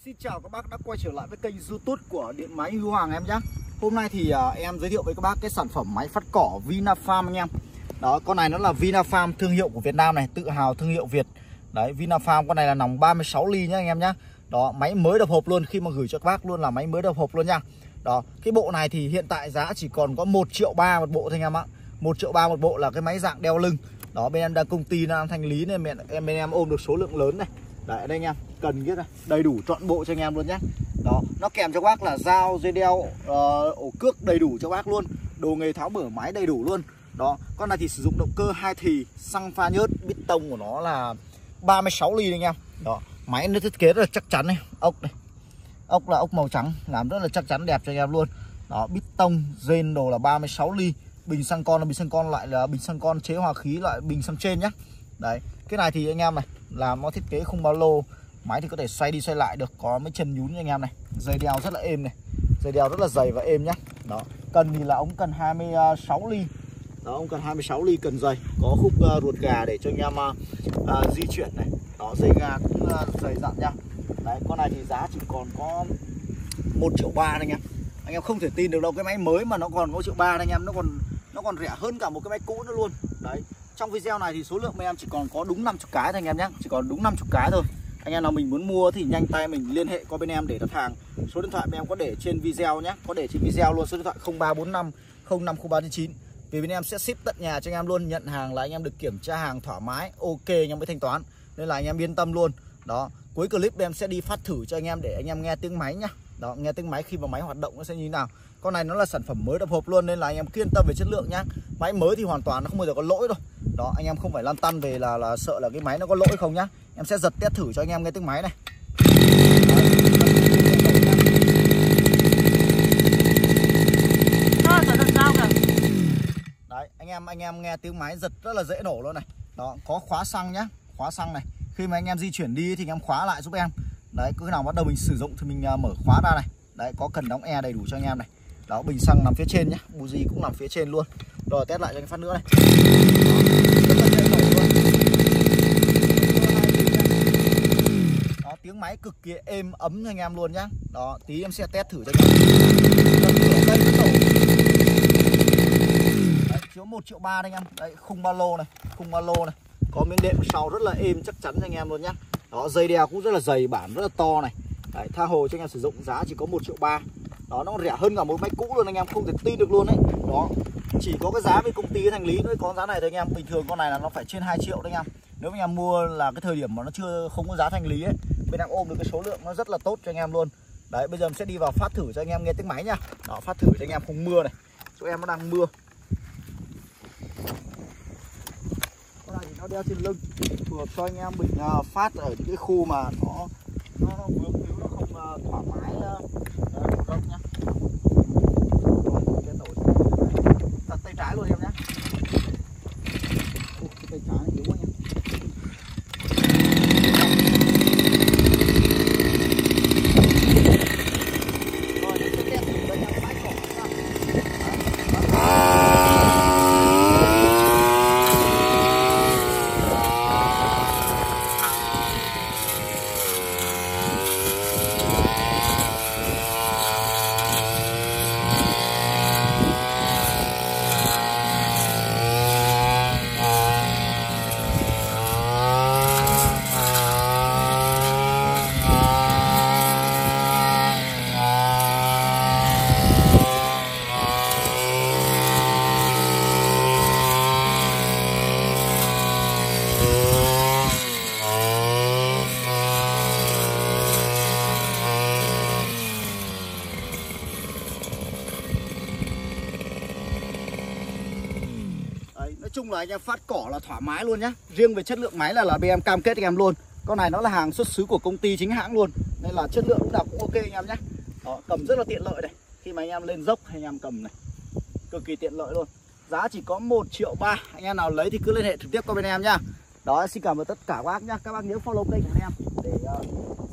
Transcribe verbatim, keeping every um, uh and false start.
Xin chào các bác đã quay trở lại với kênh YouTube của Điện Máy Huy Hoàng em nhé. Hôm nay thì uh, em giới thiệu với các bác cái sản phẩm máy phát cỏ Vinafarm anh em. Đó, con này nó là Vinafarm, thương hiệu của Việt Nam này, tự hào thương hiệu Việt. Đấy, Vinafarm con này là nòng ba mươi sáu ly nhá anh em nhá. Đó, máy mới đập hộp luôn, khi mà gửi cho các bác luôn là máy mới đập hộp luôn nha. Đó, cái bộ này thì hiện tại giá chỉ còn có một triệu ba một bộ thôi anh em ạ. một triệu ba một bộ là cái máy dạng đeo lưng. Đó, bên em đang công ty đang thanh lý nên bên em bên em ôm được số lượng lớn này. Đấy đây anh em, cần biết này, đầy đủ trọn bộ cho anh em luôn nhé. Đó, nó kèm cho bác là dao, dây đeo, uh, ổ cước đầy đủ cho bác luôn. Đồ nghề tháo mở máy đầy đủ luôn. Đó, con này thì sử dụng động cơ hai thì, xăng pha nhớt, bít tông của nó là ba mươi sáu ly anh em. Đó, máy nó thiết kế rất là chắc chắn này, ốc này. Ốc là ốc màu trắng, làm rất là chắc chắn đẹp cho anh em luôn. Đó, bít tông, rên đồ là ba mươi sáu ly. Bình xăng con là bình xăng con lại là bình xăng con chế hòa khí loại bình xăng trên nhá. Đấy, cái này thì anh em này, làm nó thiết kế không bao lô, máy thì có thể xoay đi xoay lại được, có mấy chân nhún cho anh em này, dây đeo rất là êm này, dây đeo rất là dày và êm nhá. Đó, cần thì là ống cần hai mươi sáu ly. Đó, ống cần hai mươi sáu ly, cần dày, có khúc uh, ruột gà để cho anh em uh, uh, di chuyển này. Đó, dây ga cũng uh, dày dặn nhá. Đấy, con này thì giá chỉ còn có một triệu ba anh em. Anh em không thể tin được đâu, cái máy mới mà nó còn một triệu ba anh em, nó còn nó còn rẻ hơn cả một cái máy cũ nữa luôn. Đấy, trong video này thì số lượng bên em chỉ còn có đúng năm mươi cái thôi anh em nhé, chỉ còn đúng năm mươi cái thôi. Anh em nào mình muốn mua thì nhanh tay mình liên hệ qua bên em để đặt hàng. Số điện thoại bên em có để trên video nhé, có để trên video luôn, số điện thoại không ba bốn năm không năm không ba chín. Vì bên em sẽ ship tận nhà cho anh em luôn, nhận hàng là anh em được kiểm tra hàng thoải mái, ok anh em mới thanh toán, nên là anh em yên tâm luôn. Đó, cuối clip bên em sẽ đi phát thử cho anh em để anh em nghe tiếng máy nhá. Đó, nghe tiếng máy khi mà máy hoạt động nó sẽ như thế nào. Con này nó là sản phẩm mới đập hộp luôn nên là anh em yên tâm về chất lượng nhá. Máy mới thì hoàn toàn nó không bao giờ có lỗi đâu. Đó, anh em không phải lăn tăn về là là sợ là cái máy nó có lỗi không nhá. Em sẽ giật test thử cho anh em nghe tiếng máy này. Đấy, anh em anh em nghe tiếng máy giật rất là dễ nổ luôn này. Đó, có khóa xăng nhá, khóa xăng này. Khi mà anh em di chuyển đi thì anh em khóa lại giúp em. Đấy, cứ nào bắt đầu mình sử dụng thì mình mở khóa ra này. Đấy, có cần đóng e đầy đủ cho anh em này. Đó, bình xăng nằm phía trên nhá, buji cũng nằm phía trên luôn. Rồi test lại cho anh phát nữa này. Đó, rất là dễ nổ luôn. Đó, tiếng máy cực kỳ êm ấm cho anh em luôn nhá. Đó, tí em sẽ test thử cho anh em. Đây nó nổ. Đấy, chiếu một triệu ba anh em. Đấy, khung ba lô này, khung ba lô này. Có miếng đệm sau rất là êm chắc chắn cho anh em luôn nhá. Đó, dây đeo cũng rất là dày, bản rất là to này. Đấy, tha hồ cho anh em sử dụng, giá chỉ có một triệu ba. Đó, nó rẻ hơn cả một máy cũ luôn, anh em không thể tin được luôn đấy. Đó, chỉ có cái giá với công ty thanh lý mới có giá này thôi anh em. Bình thường con này là nó phải trên hai triệu đấy anh em. Nếu anh em mua là cái thời điểm mà nó chưa không có giá thanh lý ấy, bên em ôm được cái số lượng nó rất là tốt cho anh em luôn. Đấy, bây giờ mình sẽ đi vào phát thử cho anh em nghe tiếng máy nha. Đó, phát thử cho anh em không mưa này. Chỗ em nó đang mưa. Con này thì nó đeo trên lưng, phù hợp cho anh em mình uh, phát ở những cái khu mà nó nó, nó vướng víu, nó không uh, thoải mái uh, rộng nhá. Rồi, cái nổi đặt tay trái luôn em nhé. Cái tay trái này yếu quá nha. Rồi, để tiếp tục đây là bãi cỏ nha. Nói chung là anh em phát cỏ là thoải mái luôn nhá. Riêng về chất lượng máy là là bên em cam kết anh em luôn. Con này nó là hàng xuất xứ của công ty chính hãng luôn, nên là chất lượng lúc nào cũng ok anh em nhé. Đó, cầm rất là tiện lợi này. Khi mà anh em lên dốc anh em cầm này, cực kỳ tiện lợi luôn. Giá chỉ có một triệu ba. Anh em nào lấy thì cứ liên hệ trực tiếp qua bên em nhá. Đó, xin cảm ơn tất cả các bác nhá. Các bác nhớ follow kênh của em để uh,